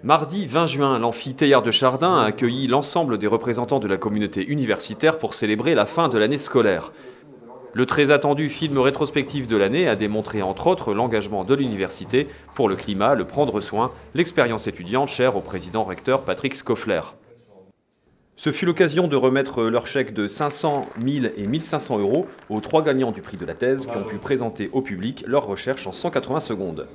Mardi 20 juin, l'amphi Teilhard de Chardin a accueilli l'ensemble des représentants de la communauté universitaire pour célébrer la fin de l'année scolaire. Le très attendu film rétrospectif de l'année a démontré entre autres l'engagement de l'université pour le climat, le prendre soin, l'expérience étudiante chère au président-recteur Patrick Scoffler. Ce fut l'occasion de remettre leur chèque de 500, 1000 et 1500 euros aux 3 gagnants du prix de la thèse qui ont pu présenter au public leur recherche en 180 secondes.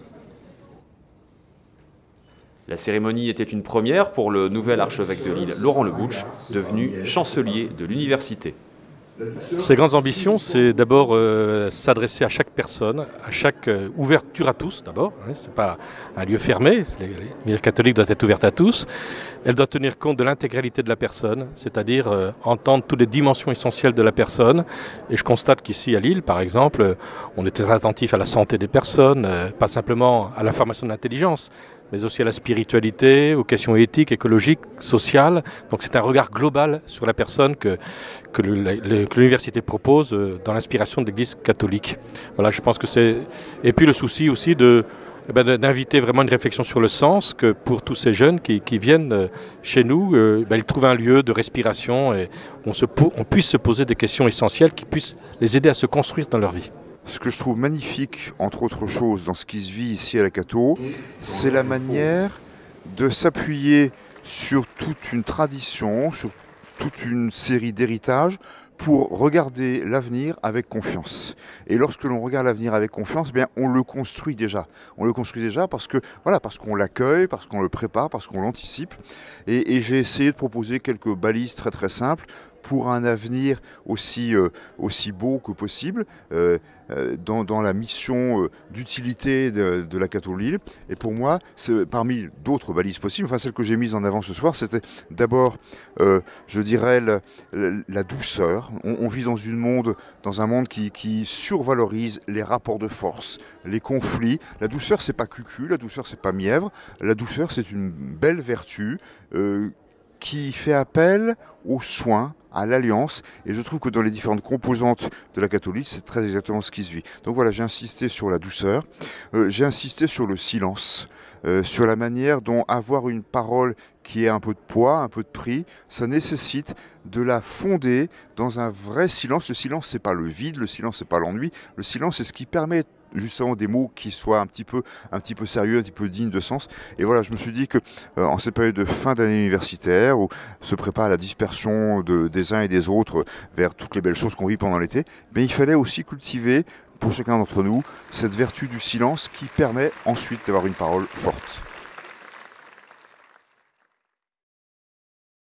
La cérémonie était une première pour le nouvel archevêque de Lille, Laurent Lebouch, devenu chancelier de l'université. Ses grandes ambitions, c'est d'abord s'adresser à chaque personne, à chaque ouverture à tous d'abord. Hein, c'est pas un lieu fermé, l'Université catholique doit être ouverte à tous. Elle doit tenir compte de l'intégralité de la personne, c'est-à-dire entendre toutes les dimensions essentielles de la personne. Et je constate qu'ici à Lille, par exemple, on est très attentif à la santé des personnes, pas simplement à la formation de l'intelligence, mais aussi à la spiritualité, aux questions éthiques, écologiques, sociales. Donc c'est un regard global sur la personne que l'université propose dans l'inspiration de l'Église catholique. Voilà, je pense que c'est... Et puis le souci aussi d'inviter vraiment une réflexion sur le sens, que pour tous ces jeunes qui viennent chez nous, ils trouvent un lieu de respiration et on puisse se poser des questions essentielles qui puissent les aider à se construire dans leur vie. Ce que je trouve magnifique, entre autres choses, dans ce qui se vit ici à la Catho, c'est la manière de s'appuyer sur toute une tradition, sur toute une série d'héritages pour regarder l'avenir avec confiance. Et lorsque l'on regarde l'avenir avec confiance, bien, on le construit déjà. On le construit déjà parce qu'on l'accueille, parce qu'on le prépare, parce qu'on l'anticipe. Et j'ai essayé de proposer quelques balises très très simples pour un avenir aussi beau que possible, dans la mission d'utilité de la Catho Lille. Et pour moi, parmi d'autres balises possibles, enfin celle que j'ai mise en avant ce soir, c'était d'abord, je dirais, la douceur. On vit dans un monde qui survalorise les rapports de force, les conflits. La douceur, c'est pas cucu, la douceur, c'est pas mièvre. La douceur, c'est une belle vertu qui fait appel aux soins, à l'alliance, et je trouve que dans les différentes composantes de la catholique, c'est très exactement ce qui se vit. Donc voilà, j'ai insisté sur la douceur, j'ai insisté sur le silence, sur la manière dont avoir une parole qui ait un peu de poids, un peu de prix, ça nécessite de la fonder dans un vrai silence. Le silence, c'est pas le vide, le silence, c'est pas l'ennui, le silence, c'est ce qui permet justement des mots qui soient un petit peu sérieux, un petit peu dignes de sens. Et voilà, je me suis dit que en cette période de fin d'année universitaire, où se prépare la dispersion des uns et des autres vers toutes les belles choses qu'on vit pendant l'été, mais il fallait aussi cultiver pour chacun d'entre nous cette vertu du silence qui permet ensuite d'avoir une parole forte.